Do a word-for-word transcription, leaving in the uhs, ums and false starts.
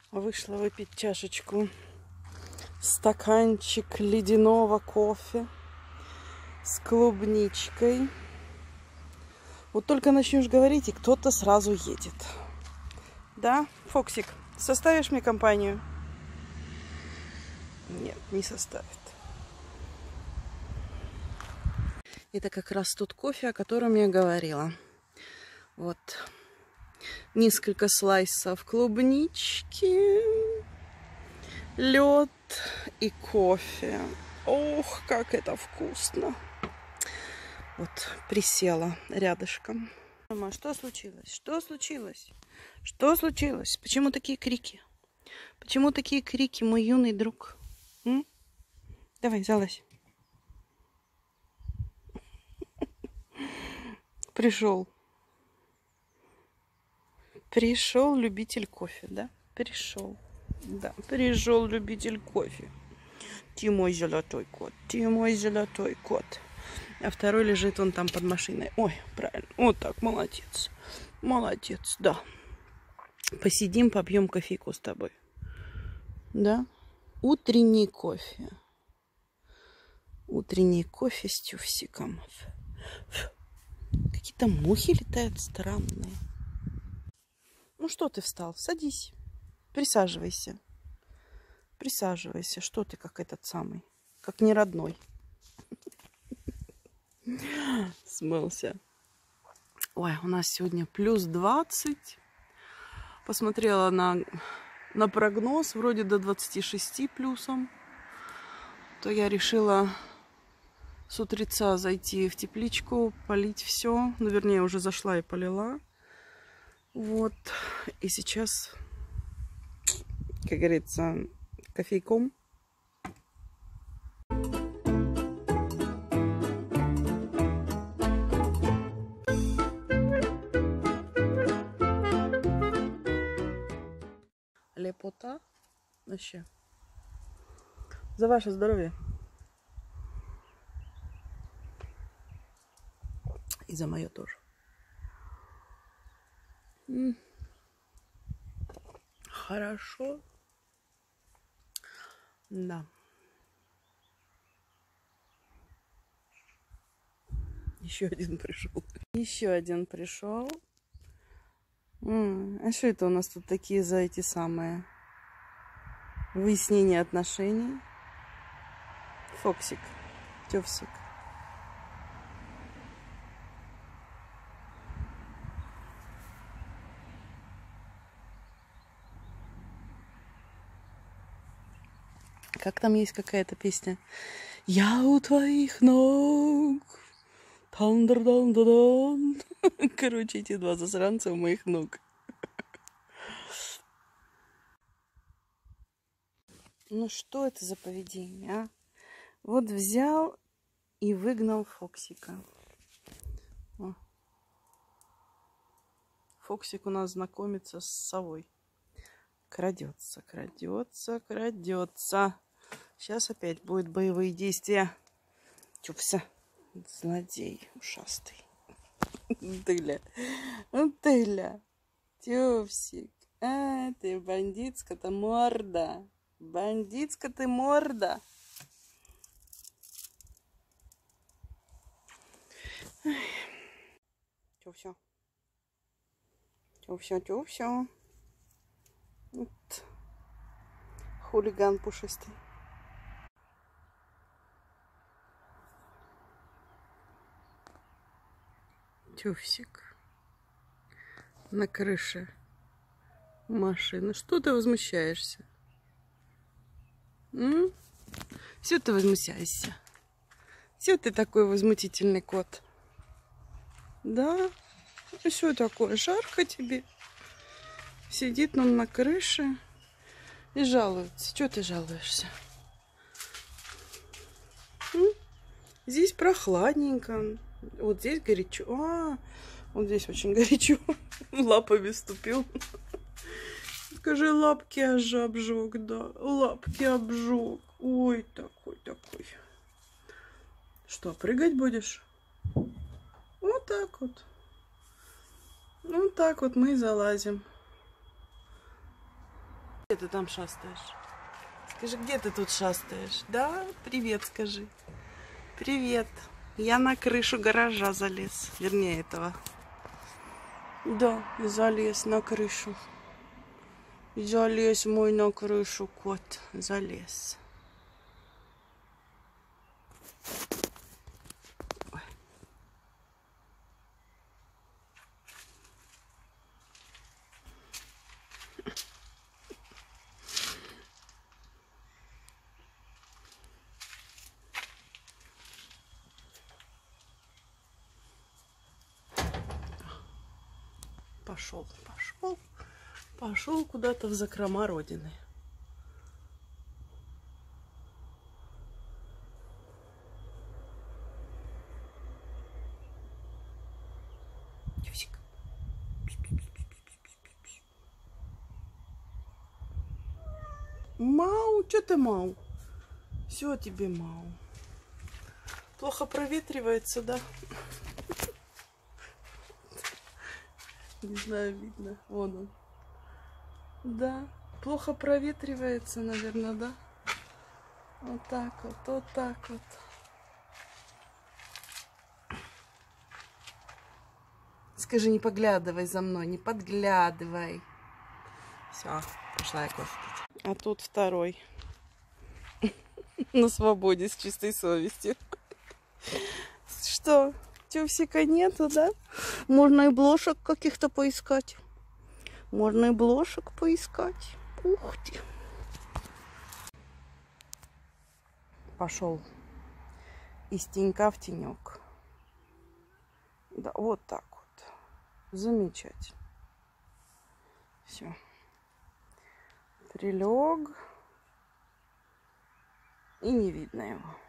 Вышла выпить чашечку, стаканчик ледяного кофе с клубничкой. Вот только начнешь говорить, и кто-то сразу едет. Да, Фоксик, составишь мне компанию? Нет, не составит. Это как раз тот кофе, о котором я говорила. Вот. Несколько слайсов клубнички, лед и кофе. Ох, как это вкусно. Вот, присела рядышком. Мама, что случилось? Что случилось? Что случилось? Почему такие крики? Почему такие крики, мой юный друг? М? Давай, залазь. Пришел. Пришел любитель кофе, да? Пришел. Да, пришел любитель кофе. Ты мой золотой кот. Ты мой золотой кот. А второй лежит он там под машиной. Ой, правильно. Вот так, молодец. Молодец, да. Посидим, попьем кофейку с тобой. Да? Утренний кофе. Утренний кофе с тюфсиком. Какие-то мухи летают странные. Ну что ты встал? Садись. Присаживайся. Присаживайся. Что ты как этот самый? Как не родной. Смылся. Ой, у нас сегодня плюс двадцать. Посмотрела на, на прогноз. Вроде до двадцати шести плюсом. То я решила с утреца зайти в тепличку, полить все. Ну, вернее, уже зашла и полила. Вот. И сейчас, как говорится, кофейком. Лепота. Вообще. За ваше здоровье. И за мое тоже. М-м. Хорошо. Да. Еще один пришел. Еще один пришел. М-м. А что это у нас тут такие за эти самые выяснения отношений? Фоксик, тёвсик. Как там есть какая-то песня? Я у твоих ног. Тан-дар-дан-да-дан. Короче, эти два засранца у моих ног. Ну что это за поведение, а? Вот взял и выгнал Фоксика. О. Фоксик у нас знакомится с совой. Крадется, крадется, крадется. Сейчас опять будут боевые действия. Чупся. Злодей ушастый. Тыля. Ну тыля. Тюфсик. А, ты бандитская-то морда. Бандитская ты морда. Тюфся. Тюфся, тюфся. Вот. Хулиган пушистый. Тюфсик. На крыше машины. Что ты возмущаешься? М? Все ты возмущаешься. Все ты такой возмутительный кот. Да? И что такое? Жарко тебе? Сидит он на крыше и жалуется. Чего ты жалуешься? М? Здесь прохладненько. Вот здесь горячо. А, вот здесь очень горячо. Лапами ступил. Скажи, лапки аж обжег, да. Лапки обжег. Ой, такой, такой. Что, прыгать будешь? Вот так вот. Вот так вот мы и залазим. Где ты там шастаешь? Скажи, где ты тут шастаешь? Да? Привет скажи. Привет. Я на крышу гаража залез. Вернее, этого. Да, залез на крышу. Залез мой на крышу кот. Залез. Ой. Пошел, пошел, пошел куда-то в закрома родины. Тюсик. Мау, что ты мау? Все тебе мау. Плохо проветривается, да? Не знаю, видно. Вон он. Да, плохо проветривается, наверное, да? Вот так вот, вот так вот. Скажи, не поглядывай за мной, не подглядывай. Все, пошла я кофе пить. А тут второй. На свободе, с чистой совестью. Что? Тюфсика нету, да? Можно и блошек каких-то поискать. Можно и блошек поискать. Ух ты. Пошел из тенька в тенек. Да, вот так вот. Замечательно. Все. Прилег. И не видно его.